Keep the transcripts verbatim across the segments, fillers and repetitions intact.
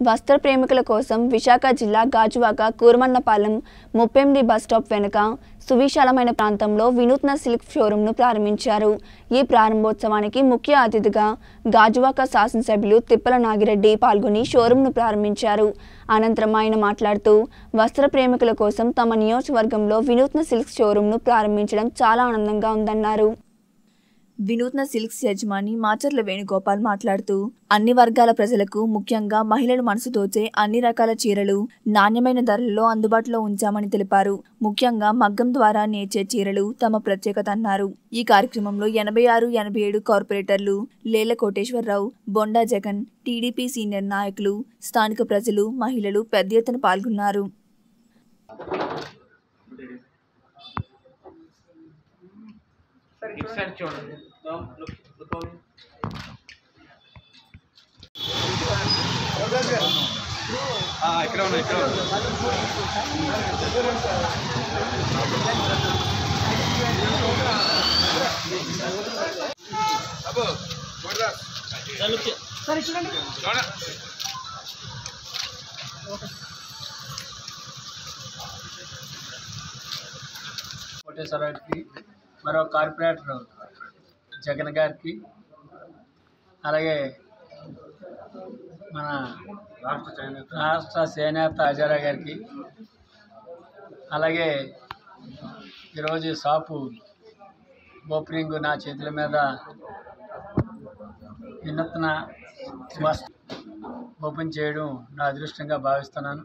వస్త్ర ప్రేమికుల కోసం విశాఖ జిల్లా గాజువాక కూర్మన్నపాలెం ముప్పెండి బస్ స్టాప్ వెనుక సువిశాలమైన ప్రాంతంలో వినూత్న సిల్క్ షోరూంను ప్రారంభించారు. ఈ ప్రారంభోత్సవానికి ముఖ్య అతిథిగా గాజువాక శాసనసభ్యులు తిప్పల నాగిరెడ్డి పాల్గొని షోరూంను ప్రారంభించారు. అనంతరం ఆయన మాట్లాడుతూ వస్త్ర ప్రేమికుల కోసం తమ నియోజకవర్గంలో వినూత్న సిల్క్ షోరూంను ప్రారంభించడం చాలా ఆనందంగా ఉందన్నారు. వినూత్న సిల్క్స్ యజమాని మాచర్ల వేణుగోపాల్ మాట్లాడుతూ అన్ని వర్గాల ప్రజలకు ముఖ్యంగా మహిళలు మనసు దోచే అన్ని రకాల చీరలు నాణ్యమైన ధరలలో అందుబాటులో ఉంచామని తెలిపారు. ముఖ్యంగా మగ్గం ద్వారా నేర్చే చీరలు తమ ప్రత్యేకత అన్నారు. ఈ కార్యక్రమంలో ఎనభై ఆరు ఎనభై ఏడు కార్పొరేటర్లు లేళ్ల కోటేశ్వరరావు, బొండా జగన్, టీడీపీ సీనియర్ నాయకులు, స్థానిక ప్రజలు, మహిళలు పెద్ద ఎత్తున పాల్గొన్నారు. చూడండి ఇక్కడ ఉన్నాయి ఇక్కడ కోటేశ్వరరావుకి, మరో కార్పొరేటర్ జగన్ గారికి, అలాగే మన రాష్ట్ర చేనేత అజరా గారికి, అలాగే ఈరోజు షాపు ఓపెనింగ్ నా చేతుల మీద వినూత్న ఓపెన్ చేయడం నా అదృష్టంగా భావిస్తున్నాను.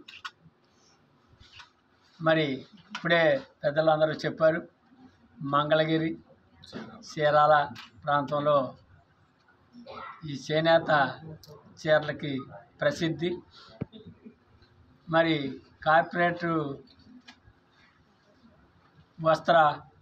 మరి ఇప్పుడే పెద్దలందరూ చెప్పారు, మంగళగిరి చీరాల ప్రాంతంలో ఈ చేనేత చీరలకి ప్రసిద్ధి. మరి కార్పొరేట్ వస్త్ర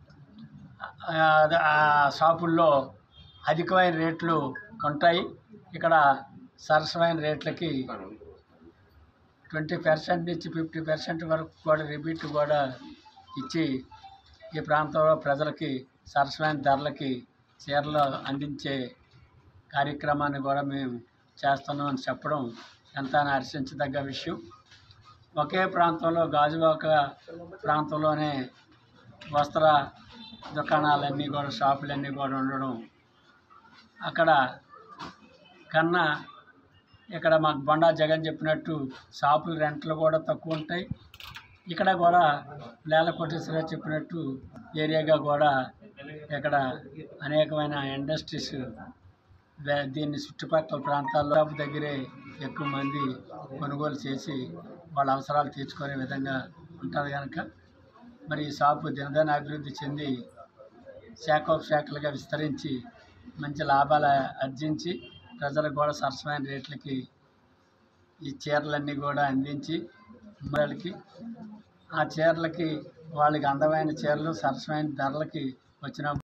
షాపుల్లో అధికమైన రేట్లు ఉంటాయి. ఇక్కడ సరసమైన రేట్లకి ట్వంటీ పర్సెంట్ నుంచి ఫిఫ్టీ పర్సెంట్ వరకు కూడా రిబీట్ కూడా ఇచ్చి ఈ ప్రాంతంలో ప్రజలకి సరసమైన ధరలకి చీరలు అందించే కార్యక్రమాన్ని కూడా మేము చేస్తున్నామని చెప్పడం ఎంతో హర్షించదగ్గ విషయం. ఒకే ప్రాంతంలో గాజువాక ప్రాంతంలోనే వస్త్ర దుకాణాలన్నీ కూడా షాపులన్నీ కూడా ఉండడం, అక్కడ కన్నా ఇక్కడ మాకు బొండా జగన్ చెప్పినట్టు షాపుల రెంట్లు కూడా తక్కువ ఉంటాయి. ఇక్కడ కూడా లేళ్ల కోటేశ్వరరావు చెప్పినట్టు ఏరియాగా కూడా ఇక్కడ అనేకమైన ఇండస్ట్రీస్ దీన్ని చుట్టుపక్కల ప్రాంతాల్లో దగ్గరే ఎక్కువ మంది కొనుగోలు చేసి వాళ్ళ అవసరాలు తీర్చుకునే విధంగా ఉంటుంది కనుక మరి ఈ షాపు దినదిన అభివృద్ధి చెంది శాఖోపశాఖలుగా విస్తరించి మంచి లాభాలు ఆర్జించి ప్రజలకు కూడా సరసమైన రేట్లకి ఈ చీరలన్నీ కూడా అందించి మహిళలకి ఆ చీరలకి వాళ్ళకి అందమైన చీరలు సరసమైన ధరలకి వచ్చిన